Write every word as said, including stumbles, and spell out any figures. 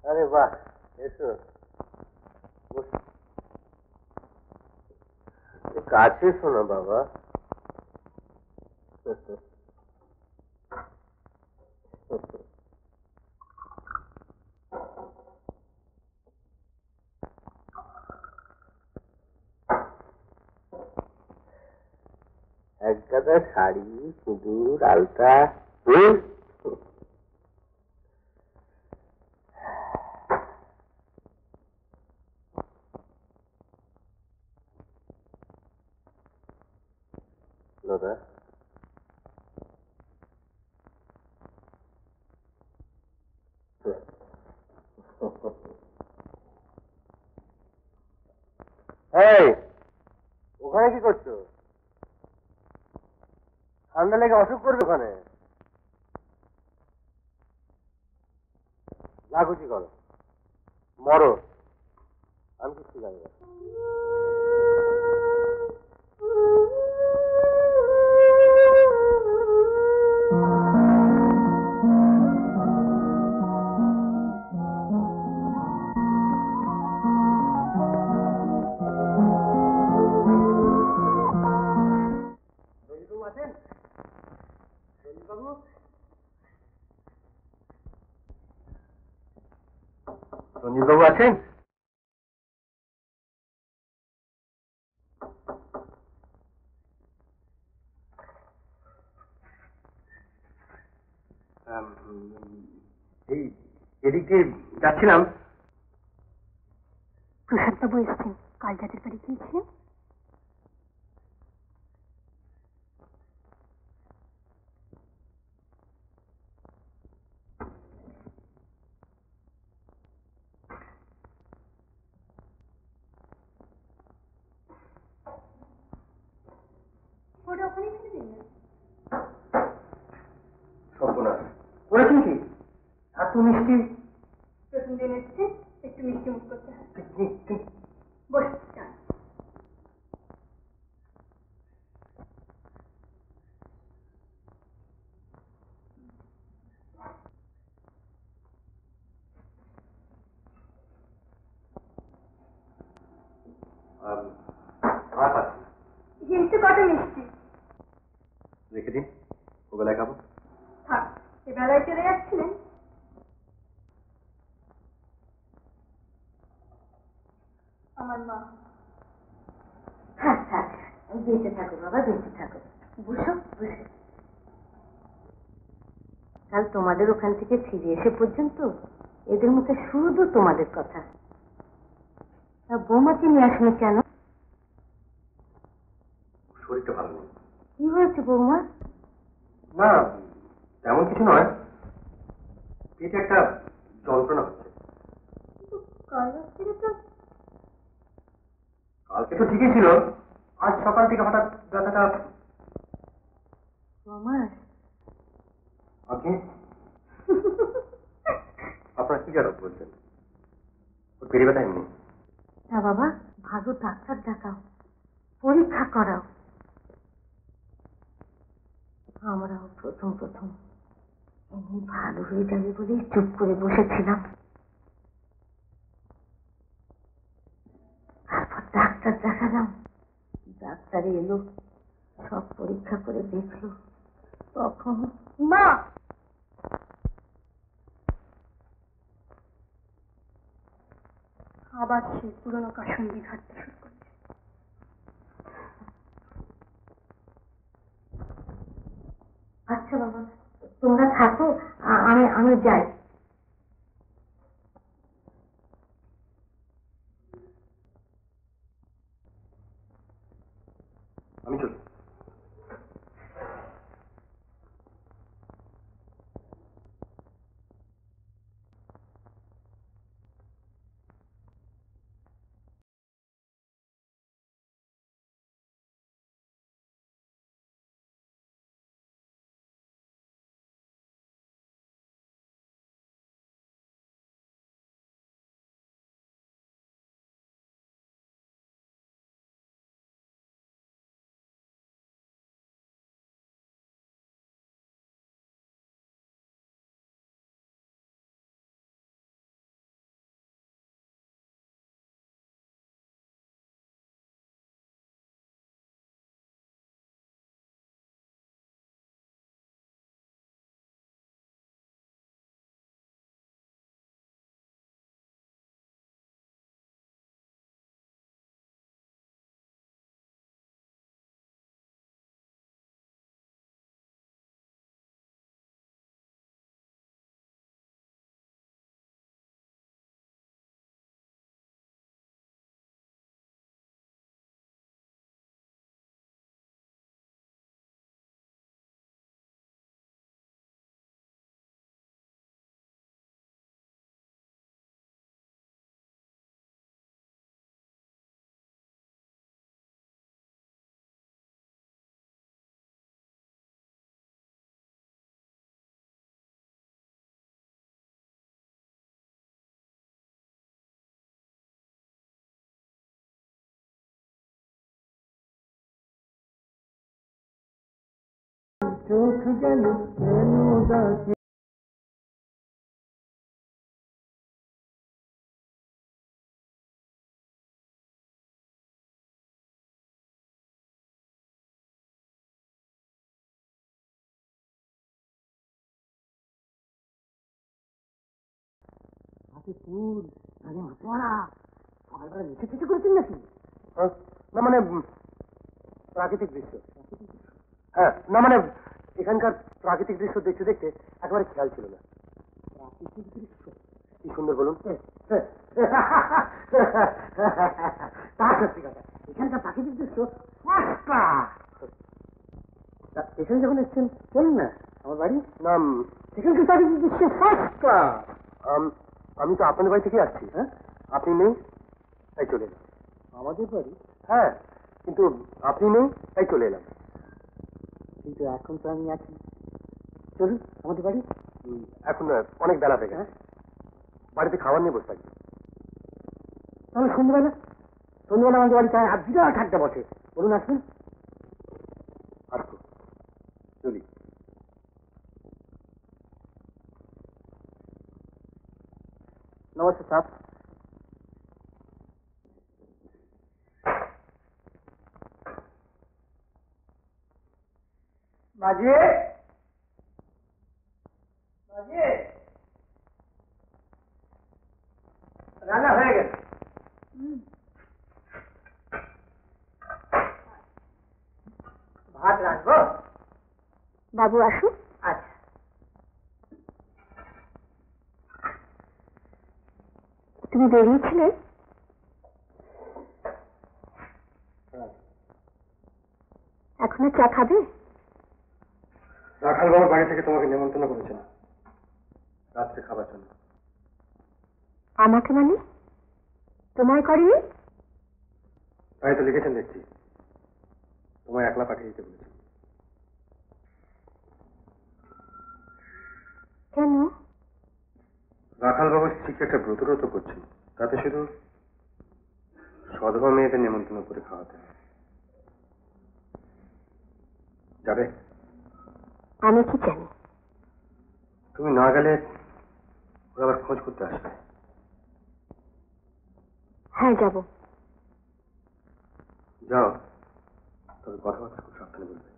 আরে বাহ, এসো কাছে শোনো বাবা। এক গাদা শাড়ি, সিঁদুর, আলতা। হুম দাদা, এই ওখানে কি করছো? ঠান্ডা লেগে অসুখ করবে ওখানে। লাগুচি করো, মরো, আমি কিছু জানি না। আছেন বাবু? রঞ্জিত বাবু আছেন? এই এদিক দিয়ে যাচ্ছিলাম। প্রসাদ বাবু এসছেন, কাল যাদের বাড়ি গিয়েছিলেন। সর্বনাশ করেছেন কি? এত মিষ্টি প্রথম দিন এসছে, একটু মিষ্টি মুখ করতে হয়। বসে যান। আর পাচ্ছি কিন্তু কত মিষ্টি রেখে দিন, ওবেলায় খাবো। থাক, এ বেলায় চলে যাচ্ছিলেন। আমার মা। থাক থাক, বেঁচে থাকো বাবা, বেঁচে থাকো। বসো বসে। কাল তোমাদের ওখান থেকে ফিরে এসে পর্যন্ত এদের মুখে শুধু তোমাদের কথা। তা বৌমাকে নিয়ে আসনি কেন? শরীরটা ভালো নেই। কি হয়েছে বৌমা? না তেমন কিছু নয়, পেটে একটা যন্ত্রণা হচ্ছে। কালকে তো ঠিকই ছিল, আজ সকাল থেকে হঠাৎ ব্যথাটা। বৌমা আপনি আপনার কি কারণ বলছেন? ওর পেটে ব্যথা এমনি। না বাবা, ভালো ডাক্তার দেখাও, পরীক্ষা করাও। আমরাও প্রথম প্রথম এমনি ভালো হয়ে যাবে বলে চুপ করে বসেছিলাম। তারপর ডাক্তার দেখালাম, ডাক্তার এলো, সব পরীক্ষা করে দেখলো, তখন মা। আবার সে পুরনো কাসন্দি ঘাটতে শুরু করেছে। আচ্ছা বাবা, তোমরা থাকো, আমি আমি যাই। আমি চলি। চোখ যেন কেন ডাকে। হাতে ফুল, আরে মাথা সকালবেলা নিচে কিছু করেছেন নাকি? না মানে প্রাকৃতিক দৃশ্য। হ্যাঁ, না মানে এখানকার প্রাকৃতিক দৃশ্য দেখতে দেখতে একেবারে খেয়াল ছিল না। প্রাকৃতিক দৃশ্য কি সুন্দর বলুন। তা সত্যি কথা, এখানকার প্রাকৃতিক দৃশ্য ফার্স্ট ক্লাস। এখানে যখন এসছেন চলুন না আমার বাড়ি। না, এখানকার প্রাকৃতিক দৃশ্য ফার্স্ট ক্লাস। আমি তো আপনাদের বাড়ি থেকে আসছি। হ্যাঁ, আপনি নেই তাই চলে এলাম। আমাদের বাড়ি? হ্যাঁ, কিন্তু আপনি নেই তাই চলে এলাম। কিন্তু এখন তো আমি আছি, চলুন আমাদের বাড়ি। এখন অনেক বেলা হয়ে গেছে, বাড়িতে খাবার নিয়ে বসে থাকি। তাহলে সন্ধ্যেবেলা সন্ধ্যেবেলা আমাদের বাড়িতে আর বিরাট ঠাট্টা বসে, বলুন আসুন। আসবো, চলি। নমস্কার সাহেব। মাঝি, মাঝি, রান্না হয়ে গেছে। ভাত রাখবো? বাবু আসুন। আচ্ছা, তুমি বেরিয়েছিলে? এখন আর চা খাবে? রাখাল বাবুর বাড়ি থেকে তোমাকে নেমন্তন্ন করেছেন রাত্রে খাবার জন্য। আমাকে মানে? তোমায় করেনি? তাই তো লিখেছেন দেখছি, তোমায় একলা পাঠিয়ে দিতে বলেছেন। কেন? রাখাল বাবুর স্ত্রীকে একটা ব্রতরত করছেন, তাতে শুধু সধবা মেয়েদের নেমন্তন্ন করে খাওয়াতে হয়। যাবে? আমি কি জানি? তুমি না গেলে ওরা আবার খোঁজ করতে আসবে। হ্যাঁ, যাব। যাও, তবে কথাবার্তা খুব সাবধানে বলবে।